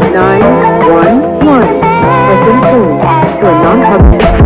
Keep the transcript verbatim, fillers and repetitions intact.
nine one one has been changed to a non-public